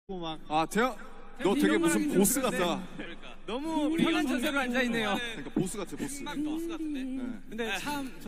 아 태양, 너 되게 무슨 보스 같다. 너무 편한 자세로 앉아 있네요. 그러니까 보스 같아, 보스. 보스 같은데. 네. 근데 참